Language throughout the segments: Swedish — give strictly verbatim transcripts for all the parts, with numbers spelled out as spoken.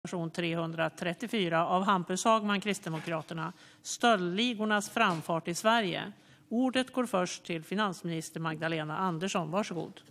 trehundratrettiofyra av Hampus Hagman, Kristdemokraterna, stöldligornas framfart i Sverige. Ordet går först till finansminister Magdalena Andersson. Varsågod.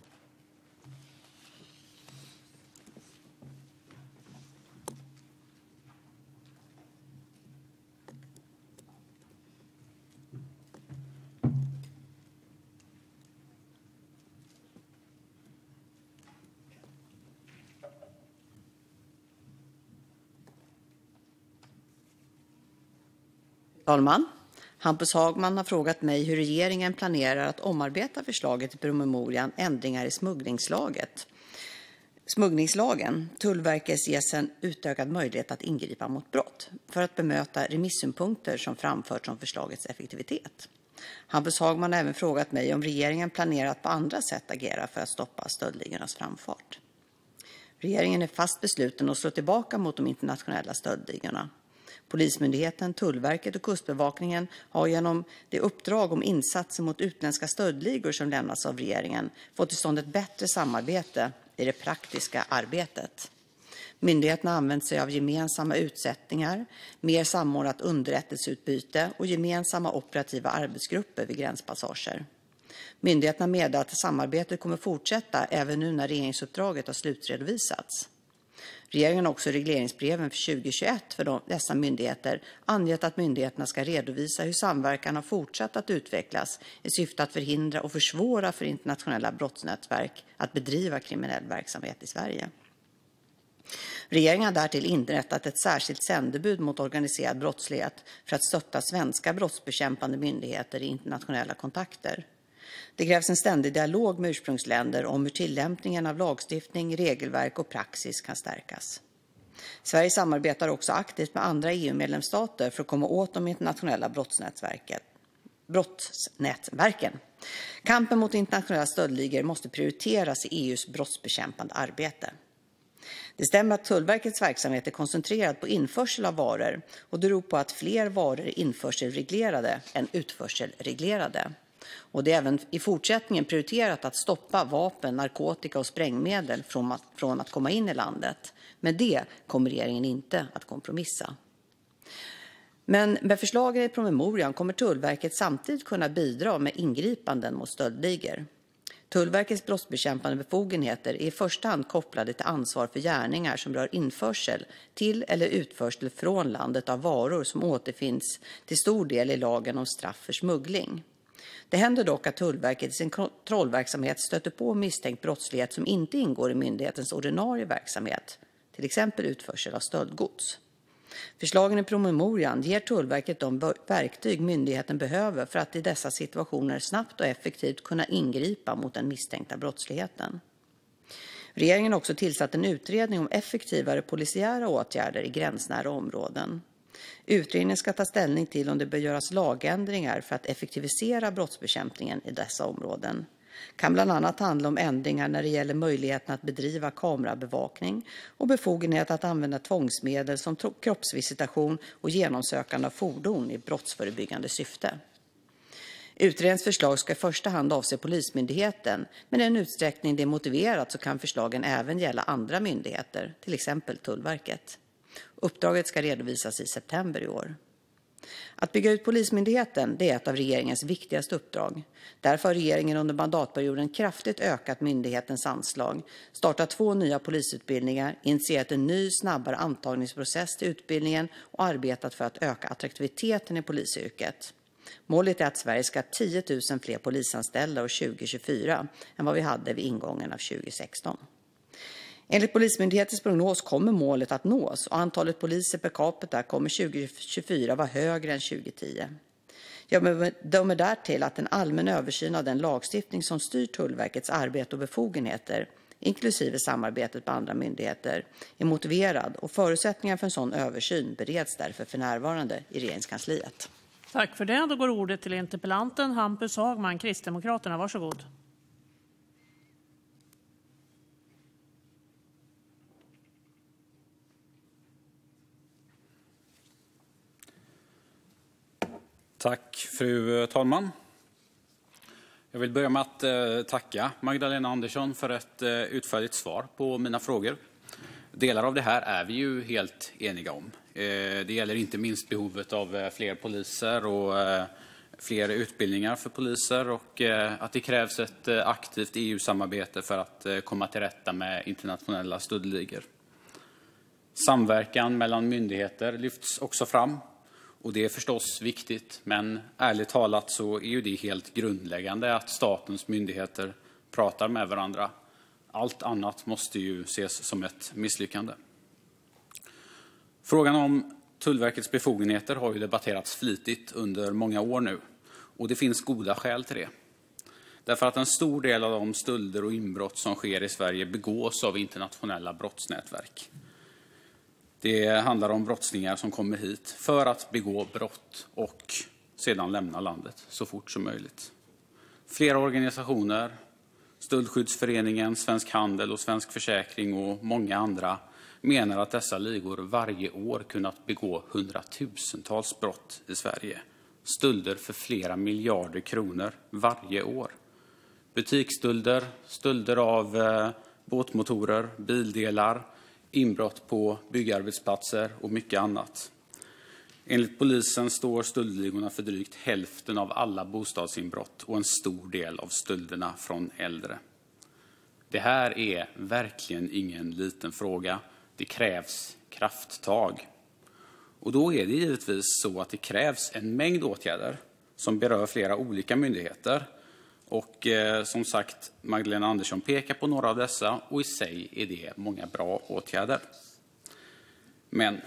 Herr talman! Hampus Hagman har frågat mig hur regeringen planerar att omarbeta förslaget i promemorian Ändringar i smugglingslaget. smugglingslagen. Tullverket ges en utökad möjlighet att ingripa mot brott för att bemöta remissynpunkter som framförts om förslagets effektivitet. Hampus Hagman har även frågat mig om regeringen planerar att på andra sätt agera för att stoppa stöldligornas framfart. Regeringen är fast besluten att slå tillbaka mot de internationella stöldligorna. Polismyndigheten, Tullverket och Kustbevakningen har genom det uppdrag om insatser mot utländska stöldligor som lämnas av regeringen fått till stånd ett bättre samarbete i det praktiska arbetet. Myndigheterna har använt sig av gemensamma utsättningar, mer samordnat underrättelseutbyte och gemensamma operativa arbetsgrupper vid gränspassager. Myndigheterna meddelar att samarbetet kommer fortsätta även nu när regeringsuppdraget har slutredovisats. Regeringen har också i regleringsbreven för tjugohundratjugoett för de, dessa myndigheter angett att myndigheterna ska redovisa hur samverkan har fortsatt att utvecklas i syfte att förhindra och försvåra för internationella brottsnätverk att bedriva kriminell verksamhet i Sverige. Regeringen har därtill inrättat ett särskilt sändebud mot organiserad brottslighet för att stötta svenska brottsbekämpande myndigheter i internationella kontakter. Det krävs en ständig dialog med ursprungsländer om hur tillämpningen av lagstiftning, regelverk och praxis kan stärkas. Sverige samarbetar också aktivt med andra E U-medlemsstater för att komma åt de internationella brottsnätverken. Kampen mot internationella stöldligor måste prioriteras i E U:s brottsbekämpande arbete. Det stämmer att Tullverkets verksamhet är koncentrerad på införsel av varor och det beror på att fler varor är införselreglerade än utförselreglerade. Och det är även i fortsättningen prioriterat att stoppa vapen, narkotika och sprängmedel från att, från att komma in i landet. Men det kommer regeringen inte att kompromissa. Men med förslagen i promemorian kommer Tullverket samtidigt kunna bidra med ingripanden mot stöldligor. Tullverkets brottsbekämpande befogenheter är i första hand kopplade till ansvar för gärningar som rör införsel till eller utförsel från landet av varor som återfinns till stor del i lagen om straff för smuggling. Det händer dock att Tullverket i sin kontrollverksamhet stöter på misstänkt brottslighet som inte ingår i myndighetens ordinarie verksamhet, till exempel utförsel av stöldgods. Förslagen i promemorian ger Tullverket de verktyg myndigheten behöver för att i dessa situationer snabbt och effektivt kunna ingripa mot den misstänkta brottsligheten. Regeringen har också tillsatt en utredning om effektivare polisiära åtgärder i gränsnära områden. Utredningen ska ta ställning till om det bör göras lagändringar för att effektivisera brottsbekämpningen i dessa områden. Det kan bland annat handla om ändringar när det gäller möjligheten att bedriva kamerabevakning och befogenhet att använda tvångsmedel som kroppsvisitation och genomsökande av fordon i brottsförebyggande syfte. Utredningens förslag ska i första hand avse Polismyndigheten, men i den utsträckning det är motiverat så kan förslagen även gälla andra myndigheter, till exempel Tullverket. Uppdraget ska redovisas i september i år. Att bygga ut Polismyndigheten det är ett av regeringens viktigaste uppdrag. Därför har regeringen under mandatperioden kraftigt ökat myndighetens anslag, startat två nya polisutbildningar, initierat en ny snabbare antagningsprocess till utbildningen och arbetat för att öka attraktiviteten i polisyrket. Målet är att Sverige ska ha tio tusen fler polisanställda år tjugo tjugofyra än vad vi hade vid ingången av tjugo sexton. Enligt Polismyndighetens prognos kommer målet att nås och antalet poliser per capita kommer tjugo tjugofyra vara högre än tjugo tio. Jag bedömer därtill att en allmän översyn av den lagstiftning som styr Tullverkets arbete och befogenheter, inklusive samarbetet med andra myndigheter, är motiverad och förutsättningar för en sån översyn bereds därför för närvarande i regeringskansliet. Tack för det. Då går ordet till interpellanten Hampus Hagman, Kristdemokraterna. Varsågod. Tack, fru talman. Jag vill börja med att tacka Magdalena Andersson för ett utförligt svar på mina frågor. Delar av det här är vi ju helt eniga om. Det gäller inte minst behovet av fler poliser och fler utbildningar för poliser och att det krävs ett aktivt E U-samarbete för att komma till rätta med internationella stöldligor. Samverkan mellan myndigheter lyfts också fram och det är förstås viktigt, men ärligt talat så är ju det helt grundläggande att statens myndigheter pratar med varandra. Allt annat måste ju ses som ett misslyckande. Frågan om Tullverkets befogenheter har ju debatterats flitigt under många år nu och det finns goda skäl till det. Därför att en stor del av de stölder och inbrott som sker i Sverige begås av internationella brottsnätverk. Det handlar om brottslingar som kommer hit för att begå brott och sedan lämna landet så fort som möjligt. Flera organisationer, Stöldskyddsföreningen, Svensk Handel och Svensk Försäkring och många andra menar att dessa ligor varje år kunnat begå hundratusentals brott i Sverige. Stölder för flera miljarder kronor varje år. Butiksstölder, stölder av eh, båtmotorer, bildelar, inbrott på byggarbetsplatser och mycket annat. Enligt polisen står stöldligorna för drygt hälften av alla bostadsinbrott och en stor del av stölderna från äldre. Det här är verkligen ingen liten fråga. Det krävs krafttag. Och då är det givetvis så att det krävs en mängd åtgärder som berör flera olika myndigheter. Och eh, som sagt, Magdalena Andersson pekar på några av dessa och i sig är det många bra åtgärder. Men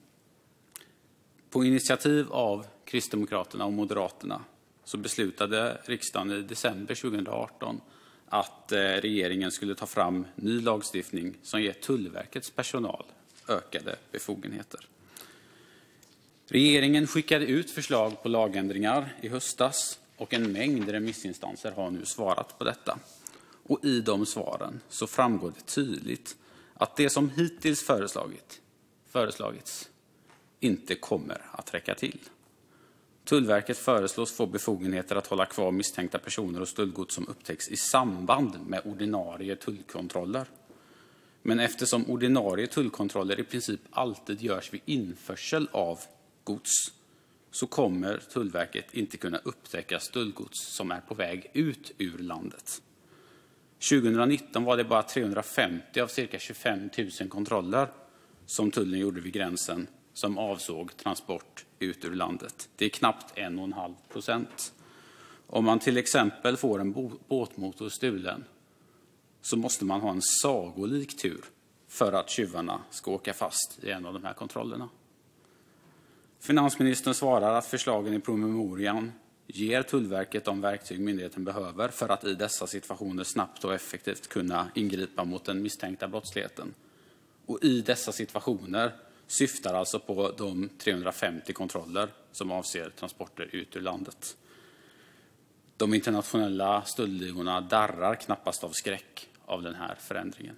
på initiativ av Kristdemokraterna och Moderaterna så beslutade riksdagen i december tjugohundraarton att eh, regeringen skulle ta fram ny lagstiftning som ger Tullverkets personal ökade befogenheter. Regeringen skickade ut förslag på lagändringar i höstas och en mängd remissinstanser har nu svarat på detta. Och i de svaren så framgår det tydligt att det som hittills föreslagit, föreslagits inte kommer att räcka till. Tullverket föreslås få befogenheter att hålla kvar misstänkta personer och stöldgods som upptäcks i samband med ordinarie tullkontroller. Men eftersom ordinarie tullkontroller i princip alltid görs vid införsel av gods så kommer Tullverket inte kunna upptäcka stöldgods som är på väg ut ur landet. tjugohundranitton var det bara trehundrafemtio av cirka tjugofem tusen kontroller som tullen gjorde vid gränsen som avsåg transport ut ur landet. Det är knappt en och en halv procent. Om man till exempel får en båtmotor stulen så måste man ha en sagolik tur för att tjuvarna ska åka fast i en av de här kontrollerna. Finansministern svarar att förslagen i promemorian ger Tullverket de verktyg myndigheten behöver för att i dessa situationer snabbt och effektivt kunna ingripa mot den misstänkta brottsligheten. Och i dessa situationer syftar alltså på de trehundrafemtio kontroller som avser transporter ut ur landet. De internationella stöldligorna darrar knappast av skräck av den här förändringen.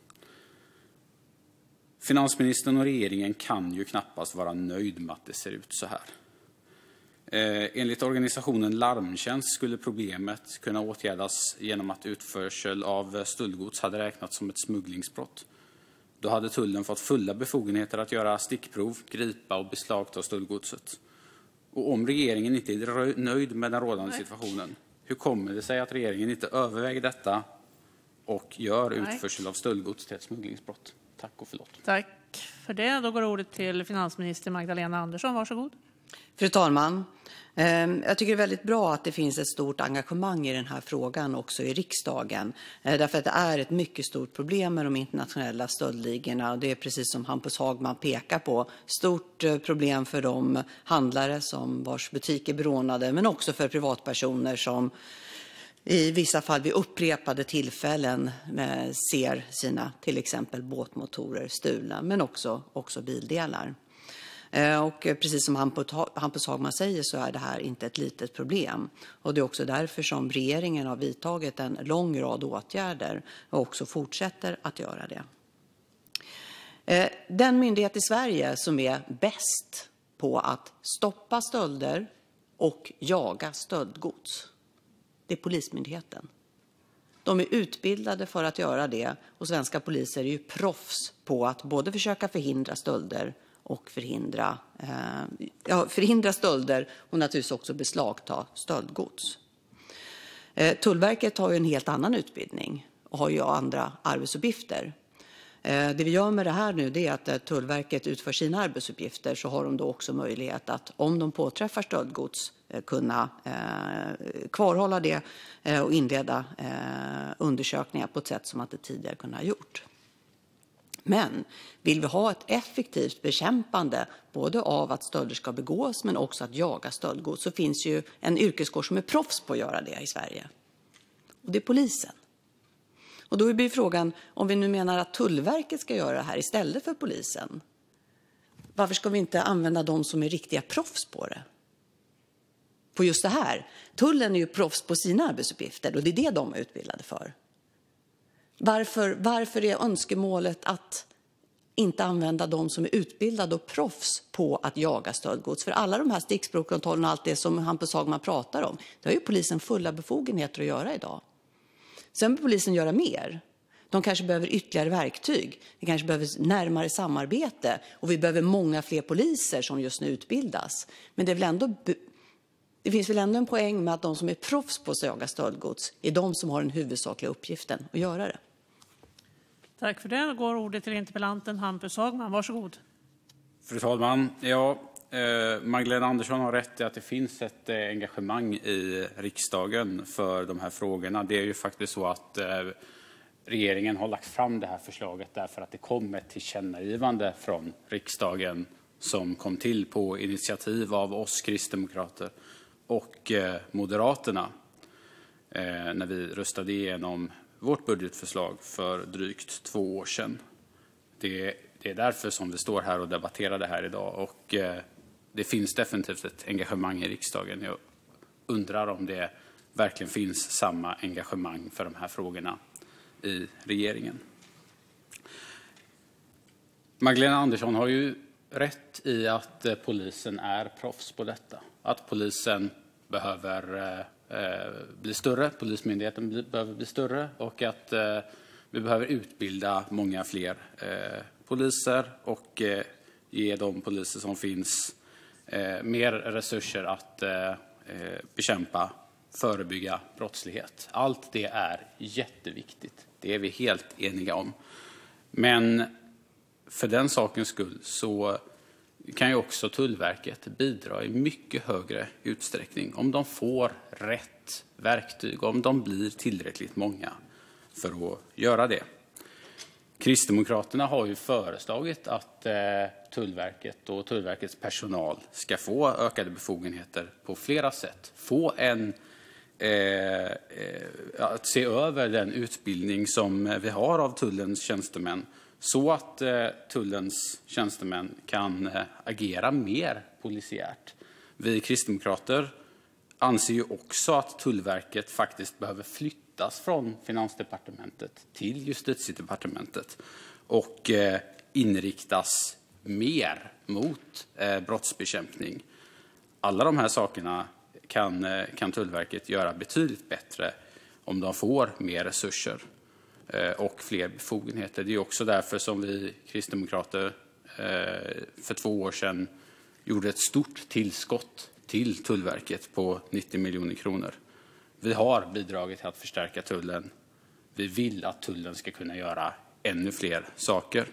Finansministern och regeringen kan ju knappast vara nöjd med att det ser ut så här. Eh, enligt organisationen Larmtjänst skulle problemet kunna åtgärdas genom att utförsel av stöldgods hade räknats som ett smugglingsbrott. Då hade tullen fått fulla befogenheter att göra stickprov, gripa och beslagta stöldgodset. Och om regeringen inte är nöjd med den rådande situationen, hur kommer det sig att regeringen inte överväger detta och gör utförsel av stöldgods till ett smugglingsbrott? Tack och förlåt. Tack för det. Då går ordet till finansminister Magdalena Andersson. Varsågod. Fru talman, jag tycker det är väldigt bra att det finns ett stort engagemang i den här frågan också i riksdagen. Därför att det är ett mycket stort problem med de internationella stöldligorna. Och det är precis som Hampus Hagman pekar på. Stort problem för de handlare som vars butiker är berånade, men också för privatpersoner som i vissa fall vid upprepade tillfällen ser sina till exempel båtmotorer stulna, men också, också bildelar. Och precis som Hampus Hagman säger så är det här inte ett litet problem. Och det är också därför som regeringen har vidtagit en lång rad åtgärder och också fortsätter att göra det. Den myndighet i Sverige som är bäst på att stoppa stölder och jaga stöldgods, det är Polismyndigheten. De är utbildade för att göra det och svenska poliser är ju proffs på att både försöka förhindra stölder och förhindra, eh, ja, förhindra stölder och naturligtvis också beslagta stöldgods. Eh, Tullverket har ju en helt annan utbildning och har ju andra arbetsuppgifter. Eh, det vi gör med det här nu det är att eh, Tullverket utför sina arbetsuppgifter så har de då också möjlighet att om de påträffar stöldgods eh, kunna eh, kvarhålla det eh, och inleda eh, undersökningar på ett sätt som att det tidigare kunde ha gjort. Men vill vi ha ett effektivt bekämpande både av att stölder ska begås men också att jaga stöldgods så finns ju en yrkeskår som är proffs på att göra det i Sverige. Och det är polisen. Och då blir frågan, om vi nu menar att Tullverket ska göra det här istället för polisen, varför ska vi inte använda de som är riktiga proffs på det? På just det här. Tullen är ju proffs på sina arbetsuppgifter och det är det de är utbildade för. Varför, varför är önskemålet att inte använda de som är utbildade och proffs på att jaga stöldgods? För alla de här sticksprovskontrollerna och allt det som Hampus Hagman pratar om, det har ju polisen fulla befogenheter att göra idag. Sen behöver polisen göra mer. De kanske behöver ytterligare verktyg. Det kanske behöver närmare samarbete. Och vi behöver många fler poliser som just nu utbildas. Men det, är väl ändå, det finns väl ändå en poäng med att de som är proffs på att jaga stöldgods är de som har den huvudsakliga uppgiften att göra det. Tack för det. Då går ordet till interpellanten Hampus Hagman. Varsågod. Fru talman, ja, eh, Magdalena Andersson har rätt i att det finns ett eh, engagemang i riksdagen för de här frågorna. Det är ju faktiskt så att eh, regeringen har lagt fram det här förslaget därför att det kom ett tillkännagivande från riksdagen som kom till på initiativ av oss kristdemokrater och eh, Moderaterna eh, när vi röstade igenom vårt budgetförslag för drygt två år sedan. Det, det är därför som vi står här och debatterar det här idag. Och eh, det finns definitivt ett engagemang i riksdagen. Jag undrar om det verkligen finns samma engagemang för de här frågorna i regeringen. Magdalena Andersson har ju rätt i att eh, polisen är proffs på detta. Att polisen behöver eh, bli större, polismyndigheten bli, behöver bli större och att eh, vi behöver utbilda många fler eh, poliser och eh, ge de poliser som finns eh, mer resurser att eh, bekämpa, förebygga brottslighet. Allt det är jätteviktigt. Det är vi helt eniga om. Men för den sakens skull så kan ju också Tullverket bidra i mycket högre utsträckning om de får rätt verktyg, om de blir tillräckligt många för att göra det. Kristdemokraterna har ju föreslagit att eh, Tullverket och Tullverkets personal ska få ökade befogenheter på flera sätt. Få en, eh, eh, att se över den utbildning som vi har av tullens tjänstemän så att eh, tullens tjänstemän kan eh, agera mer polisiärt. Vi kristdemokrater anser ju också att Tullverket faktiskt behöver flyttas från Finansdepartementet till Justitiedepartementet och eh, inriktas mer mot eh, brottsbekämpning. Alla de här sakerna kan, eh, kan Tullverket göra betydligt bättre om de får mer resurser och fler befogenheter. Det är också därför som vi kristdemokrater för två år sedan gjorde ett stort tillskott till Tullverket på nittio miljoner kronor. Vi har bidragit till att förstärka tullen. Vi vill att tullen ska kunna göra ännu fler saker.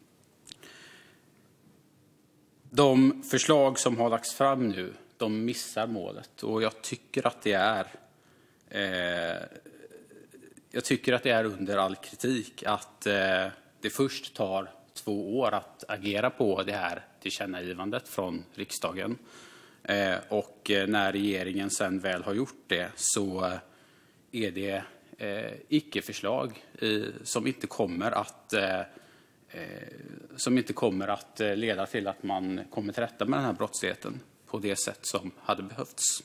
De förslag som har lagts fram nu, de missar målet. Och jag tycker att det är... Eh, Jag tycker att det är under all kritik att eh, det först tar två år att agera på det här tillkännagivandet från riksdagen. Eh, och eh, när regeringen sen väl har gjort det så eh, är det eh, icke-förslag eh, som inte kommer att, eh, eh, som inte kommer att eh, leda till att man kommer till rätta med den här brottsligheten på det sätt som hade behövts.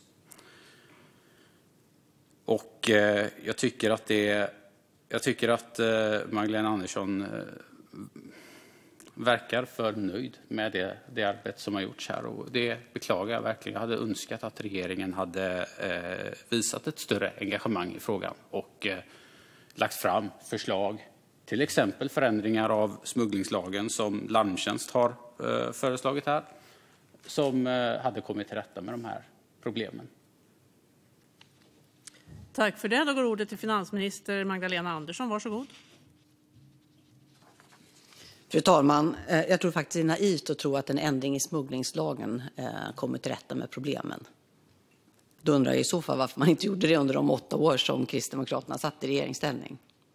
Och eh, jag tycker att det, jag tycker att eh, Magdalena Andersson eh, verkar för nöjd med det, det arbete som har gjorts här. Och det beklagar jag verkligen. Jag hade önskat att regeringen hade eh, visat ett större engagemang i frågan och eh, lagt fram förslag, till exempel förändringar av smugglingslagen som Larmtjänst har eh, föreslagit här, som eh, hade kommit till rätta med de här problemen. Tack för det. Då går ordet till finansminister Magdalena Andersson. Varsågod. Fru talman, jag tror faktiskt det är naivt att tro att en ändring i smugglingslagen kommer till rätta med problemen. Då undrar jag i så fall varför man inte gjorde det under de åtta år som Kristdemokraterna satt i regeringsställning.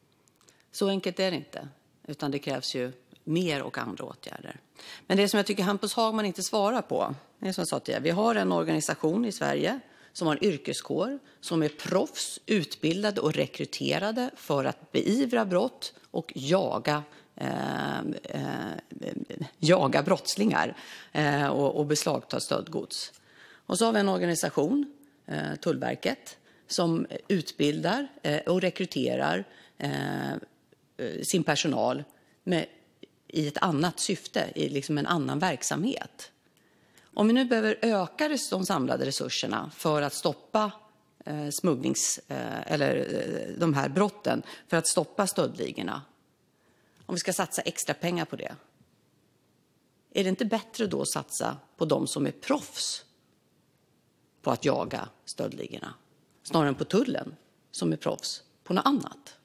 Så enkelt är det inte, utan det krävs ju mer och andra åtgärder. Men det som jag tycker Hampus Hagman inte svarar på, är som jag sa tidigare, vi har en organisation i Sverige som har en yrkeskår som är proffs, utbildade och rekryterade för att beivra brott och jaga Eh, eh, jaga brottslingar eh, och, och beslagta stöldgods. Och så har vi en organisation, eh, Tullverket, som utbildar eh, och rekryterar eh, sin personal med, i ett annat syfte, i liksom en annan verksamhet. Om vi nu behöver öka de samlade resurserna för att stoppa eh, smugglings eh, eller eh, de här brotten, för att stoppa stöldligorna, om vi ska satsa extra pengar på det, är det inte bättre då att satsa på de som är proffs på att jaga stöldligorna, snarare än på tullen som är proffs på något annat?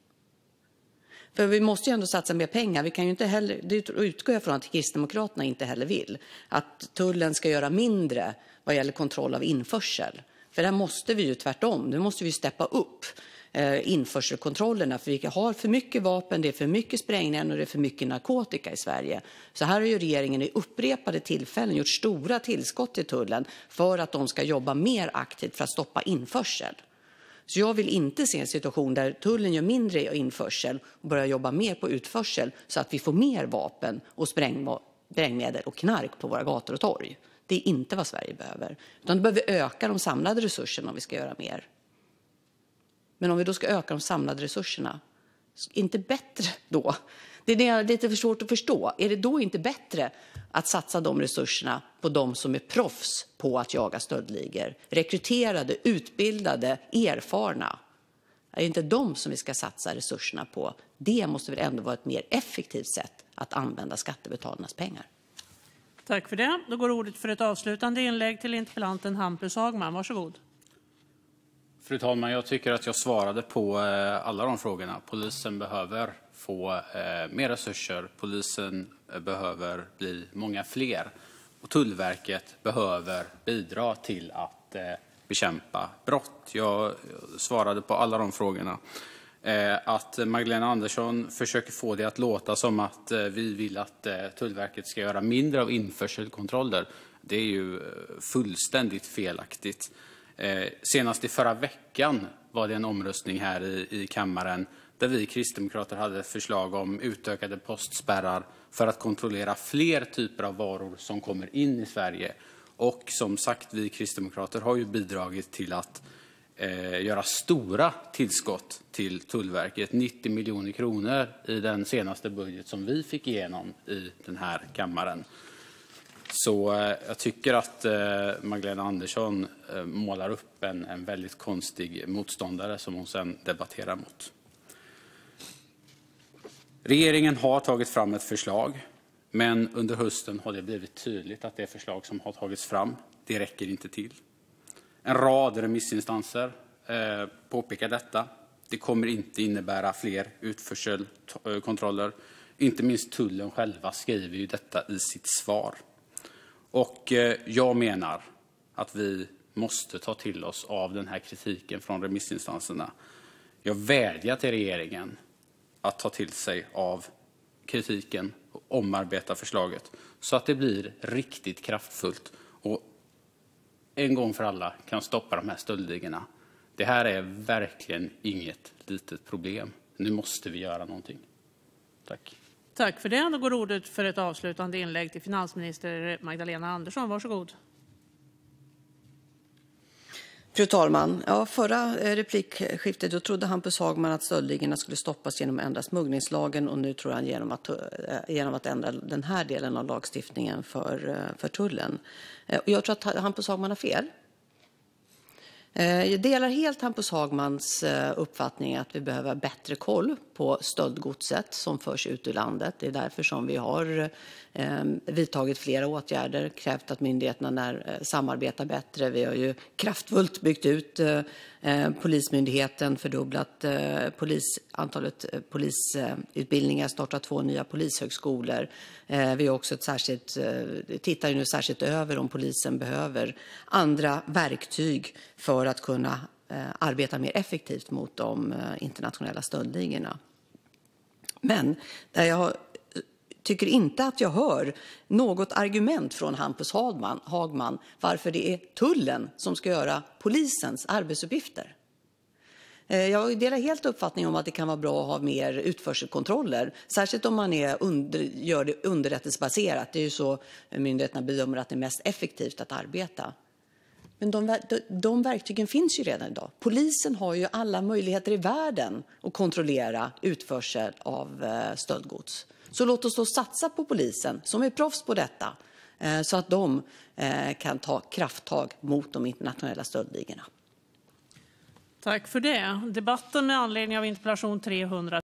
För vi måste ju ändå satsa mer pengar. Vi kan ju inte heller, det utgår jag från att Kristdemokraterna inte heller vill, att tullen ska göra mindre vad gäller kontroll av införsel. För där måste vi ju tvärtom, nu måste vi steppa upp införselkontrollerna, för vi har för mycket vapen, det är för mycket sprängningar och det är för mycket narkotika i Sverige. Så här har ju regeringen i upprepade tillfällen gjort stora tillskott till tullen för att de ska jobba mer aktivt för att stoppa införsel. Så jag vill inte se en situation där tullen gör mindre införsel och börjar jobba mer på utförsel så att vi får mer vapen och sprängmedel och knark på våra gator och torg. Det är inte vad Sverige behöver. Utan då behöver vi öka de samlade resurserna om vi ska göra mer. Men om vi då ska öka de samlade resurserna, inte bättre då? Det är det jag är lite för svårt att förstå. Är det då inte bättre att satsa de resurserna på de som är proffs på att jaga stöldligor? Rekryterade, utbildade, erfarna. Är det inte de som vi ska satsa resurserna på? Det måste väl ändå vara ett mer effektivt sätt att använda skattebetalarnas pengar. Tack för det. Då går ordet för ett avslutande inlägg till interpellanten Hampus Hagman. Varsågod. Fru talman, jag tycker att jag svarade på alla de frågorna. Polisen behöver få eh, mer resurser. Polisen behöver bli många fler. Och Tullverket behöver bidra till att eh, bekämpa brott. Jag svarade på alla de frågorna. Eh, att Magdalena Andersson försöker få det att låta som att eh, vi vill att eh, Tullverket ska göra mindre av införselkontroller. Det är ju fullständigt felaktigt. Eh, senast i förra veckan var det en omröstning här i, i kammaren där vi kristdemokrater hade ett förslag om utökade postspärrar för att kontrollera fler typer av varor som kommer in i Sverige. Och som sagt, vi kristdemokrater har ju bidragit till att eh, göra stora tillskott till Tullverket. nittio miljoner kronor i den senaste budget som vi fick igenom i den här kammaren. Så eh, jag tycker att eh, Magdalena Andersson eh, målar upp en, en väldigt konstig motståndare som hon sedan debatterar mot. Regeringen har tagit fram ett förslag, men under hösten har det blivit tydligt att det förslag som har tagits fram, det räcker inte till. En rad remissinstanser eh, påpekar detta. Det kommer inte innebära fler utförselkontroller. Inte minst tullen själva skriver ju detta i sitt svar. Och eh, jag menar att vi måste ta till oss av den här kritiken från remissinstanserna. Jag vädjar till regeringen att ta till sig av kritiken och omarbeta förslaget så att det blir riktigt kraftfullt och en gång för alla kan stoppa de här stöldligorna. Det här är verkligen inget litet problem. Nu måste vi göra någonting. Tack. Tack för det. Då går ordet för ett avslutande inlägg till finansminister Magdalena Andersson. Varsågod. Fru talman, ja, förra replikskiftet då trodde Hampus Hagman att stöldligorna skulle stoppas genom att ändra smugglingslagen, och nu tror han genom att, genom att ändra den här delen av lagstiftningen för, för tullen. Jag tror att Hampus Hagman har fel. Jag delar helt Hampus Hagmans uppfattning att vi behöver bättre koll på stöldgodset som förs ut ur landet. Det är därför som vi har vidtagit flera åtgärder, krävt att myndigheterna när, samarbetar bättre. Vi har ju kraftfullt byggt ut Polismyndigheten, fördubblat polis, antalet polisutbildningar, startat två nya polishögskolor. Vi har också ett särskilt, tittar ju nu särskilt över om polisen behöver andra verktyg för att kunna arbeta mer effektivt mot de internationella stöldligorna. Men där jag tycker inte att jag hör något argument från Hampus Hagman, Hagman varför det är tullen som ska göra polisens arbetsuppgifter. Jag delar helt uppfattningen om att det kan vara bra att ha mer utförselkontroller, särskilt om man är under, gör det underrättelsebaserat. Det är ju så myndigheterna bedömer att det är mest effektivt att arbeta. Men de, de, de verktygen finns ju redan idag. Polisen har ju alla möjligheter i världen att kontrollera utförsel av eh, stöldgods. Så låt oss då satsa på polisen som är proffs på detta eh, så att de eh, kan ta krafttag mot de internationella stöldligorna. Tack för det. Debatten med anledning av interpellation trehundra